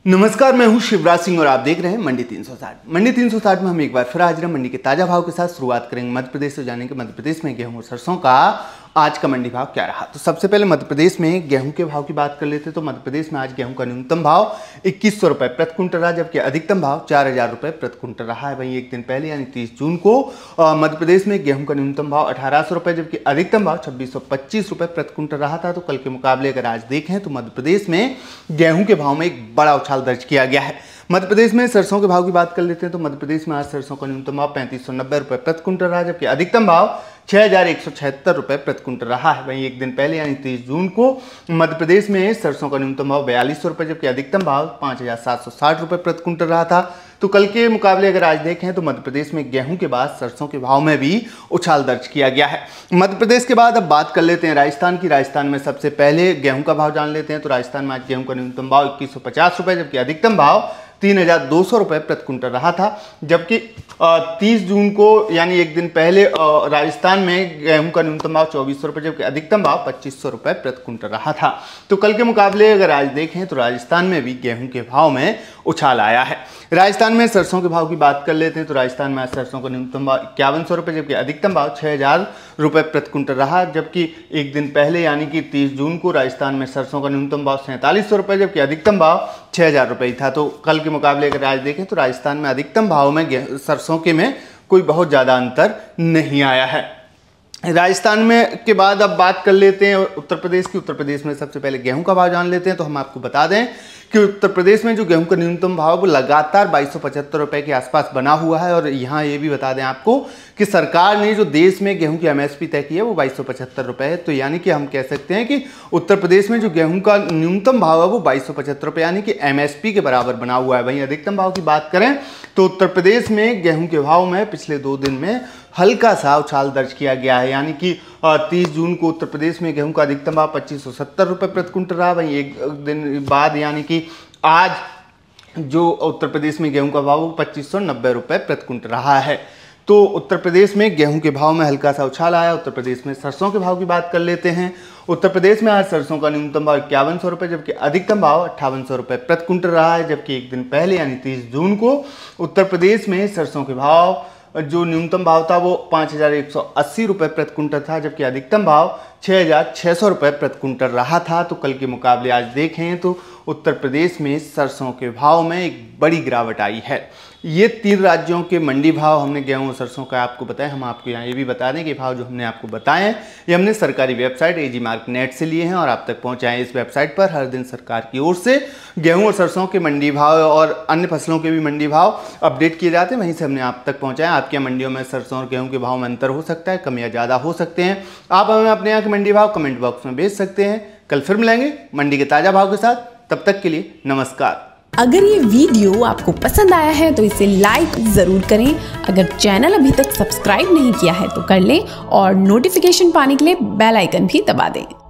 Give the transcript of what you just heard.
नमस्कार, मैं हूं शिवराज सिंह और आप देख रहे हैं मंडी 360। मंडी 360 में हम एक बार फिर हाजिर हैं। मंडी के ताजा भाव के साथ शुरुआत करेंगे मध्य प्रदेश से। जानेंगे मध्य प्रदेश में गेहूं और सरसों का आज का मंडी भाव क्या रहा। तो सबसे पहले मध्य प्रदेश में गेहूं के भाव की बात कर लेते हैं। तो मध्य प्रदेश में आज गेहूं का न्यूनतम भाव 2100 रुपए प्रति क्विंटल रहा, जबकि अधिकतम भाव 4000 रुपए प्रति क्विंटल रहा है। वहीं एक दिन पहले यानी 30 जून को मध्य प्रदेश में गेहूं का न्यूनतम भाव 1800 रुपए जबकि अधिकतम भाव 2625 रुपए प्रति क्विंटल रहा था। तो कल के मुकाबले अगर आज देखें तो मध्य प्रदेश में गेहूं के भाव में एक बड़ा उछाल दर्ज किया गया है। मध्य प्रदेश में सरसों के भाव की बात कर लेते हैं। तो मध्य प्रदेश में आज सरसों का न्यूनतम भाव 3590 रुपए प्रति क्विंटल रहा, जबकि अधिकतम भाव 6176 रुपए प्रति क्विंटल रहा है। वहीं एक दिन पहले यानी 30 जून को मध्य प्रदेश में सरसों का न्यूनतम भाव 4200 रुपए जबकि अधिकतम भाव 5760 रुपए प्रति क्विंटल रहा था। तो कल के मुकाबले अगर आज देखें तो मध्य प्रदेश में गेहूं के बाद सरसों के भाव में भी उछाल दर्ज किया गया है। मध्य प्रदेश के बाद अब बात कर लेते हैं राजस्थान की। राजस्थान में सबसे पहले गेहूं का भाव जान लेते हैं। तो राजस्थान में आज गेहूं का न्यूनतम भाव 2150 रुपए जबकि अधिकतम भाव 3200 रुपए प्रति क्विंटल रहा था। जबकि 30 जून को यानी एक दिन पहले राजस्थान में गेहूं का न्यूनतम भाव 2400 रुपए जबकि अधिकतम भाव 2500 रुपए प्रति क्विंटल रहा था। तो कल के मुकाबले अगर आज देखें तो राजस्थान में भी गेहूं के भाव में उछाल आया है। राजस्थान में सरसों के भाव की बात कर लेते हैं। तो राजस्थान में आज सरसों का न्यूनतम भाव 5100 रुपए जबकि अधिकतम भाव 6000 रुपए प्रति क्विंटल रहा। जबकि एक दिन पहले यानी कि 30 जून को राजस्थान में सरसों का न्यूनतम भाव 4700 रुपए जबकि अधिकतम भाव 6000 रुपए था। तो कल के मुकाबले अगर आज देखें तो राजस्थान में अधिकतम भाव में सरसों के में कोई बहुत ज़्यादा अंतर नहीं आया है। राजस्थान में के बाद अब बात कर लेते हैं उत्तर प्रदेश की। उत्तर प्रदेश में सबसे पहले गेहूं का भाव जान लेते हैं। तो हम आपको बता दें कि उत्तर प्रदेश में जो गेहूं का न्यूनतम भाव वो लगातार 2275 रुपए के आसपास बना हुआ है। और यहाँ ये भी बता दें आपको कि सरकार ने जो देश में गेहूं की एमएसपी तय की है वो 2275 रुपए है। तो यानी कि हम कह सकते हैं कि उत्तर प्रदेश में जो गेहूं का न्यूनतम भाव है वो 2275 रुपए यानी कि एमएसपी के बराबर बना हुआ है। वहीं अधिकतम भाव की बात करें तो उत्तर प्रदेश में गेहूं के भाव में पिछले 2 दिन में हल्का सा उछाल दर्ज किया गया है। यानी कि 30 जून को उत्तर प्रदेश में गेहूं का अधिकतम भाव 2570 रुपए प्रति क्विंटल रहा। वहीं एक दिन बाद यानी कि आज जो उत्तर प्रदेश में गेहूं का भाव वो 2590 रुपए प्रति क्विंटल रहा है। तो उत्तर प्रदेश में गेहूं के भाव में हल्का सा उछाल आया। उत्तर प्रदेश में सरसों के भाव की बात कर लेते हैं। उत्तर प्रदेश में आज सरसों का न्यूनतम भाव 5100 रुपए जबकि अधिकतम भाव 5800 रुपए प्रति क्विंटल रहा है। जबकि एक दिन पहले यानी 30 जून को उत्तर प्रदेश में सरसों के भाव जो न्यूनतम भाव था वो 5180 रुपए प्रति क्विंटल था जबकि अधिकतम भाव 6600 रुपए प्रति क्विंटल रहा था। तो कल के मुकाबले आज देखें तो उत्तर प्रदेश में सरसों के भाव में एक बड़ी गिरावट आई है। ये 3 राज्यों के मंडी भाव हमने गेहूं और सरसों का आपको बताया। हम आपको यहाँ ये भी बता दें कि भाव जो हमने आपको बताए हैं ये हमने सरकारी वेबसाइट AG Market Net से लिए हैं और आप तक पहुँचाएँ। इस वेबसाइट पर हर दिन सरकार की ओर से गेहूं और सरसों के मंडी भाव और अन्य फसलों के भी मंडी भाव अपडेट किए जाते हैं। वहीं से हमने आप तक पहुँचाया। आपके मंडियों में सरसों और गेहूँ के भाव में अंतर हो सकता है, कम या ज़्यादा हो सकते हैं। आप हमें अपने यहाँ के मंडी भाव कमेंट बॉक्स में भेज सकते हैं। कल फिर मिलेंगे मंडी के ताज़ा भाव के साथ। तब तक के लिए नमस्कार। अगर ये वीडियो आपको पसंद आया है तो इसे लाइक जरूर करें। अगर चैनल अभी तक सब्सक्राइब नहीं किया है तो कर लें और नोटिफिकेशन पाने के लिए बेल आइकन भी दबा दें।